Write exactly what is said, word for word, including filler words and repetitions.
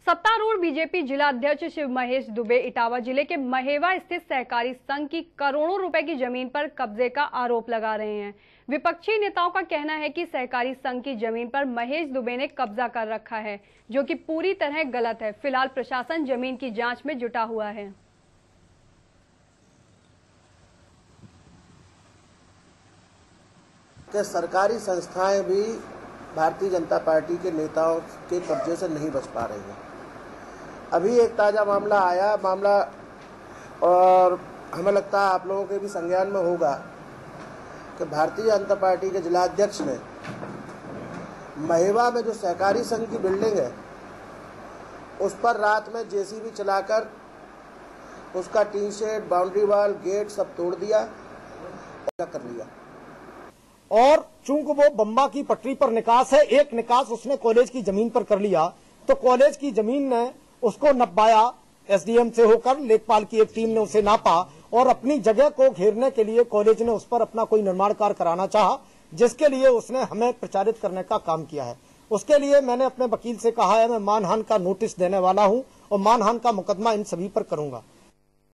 सत्तारूढ़ बीजेपी जिला अध्यक्ष शिव महेश दुबे इटावा जिले के महेवा स्थित सहकारी संघ की करोड़ों रुपए की जमीन पर कब्जे का आरोप लगा रहे हैं। विपक्षी नेताओं का कहना है कि सहकारी संघ की जमीन पर महेश दुबे ने कब्जा कर रखा है, जो कि पूरी तरह गलत है। फिलहाल प्रशासन जमीन की जांच में जुटा हुआ है। कि सरकारी संस्थाएं भी भारतीय जनता पार्टी के नेताओं के कब्जे से नहीं बच पा रही हैं। अभी एक ताज़ा मामला आया मामला और हमें लगता है आप लोगों के भी संज्ञान में होगा कि भारतीय जनता पार्टी के जिला अध्यक्ष ने महेवा में जो सहकारी संघ की बिल्डिंग है उस पर रात में जेसीबी चलाकर उसका tin shed, boundary wall, gate सब तोड़ दिया और कर लिया। और चूंकि वो बम्बा की पटरी पर निकास है, एक निकास उसने कॉलेज की जमीन पर कर लिया, तो कॉलेज की जमीन ने उसको नपाया। एसडीएम से होकर लेखपाल की एक टीम ने उसे नापा और अपनी जगह को घेरने के लिए कॉलेज ने उस पर अपना कोई निर्माण कार्य कराना चाहा, जिसके लिए उसने हमें प्रचारित करने का काम किया है। उसके लिए मैंने अपने वकील से कहा है मैं मानहानि का नोटिस देने वाला हूं और मानहानि का मुकदमा इन सभी पर करूंगा।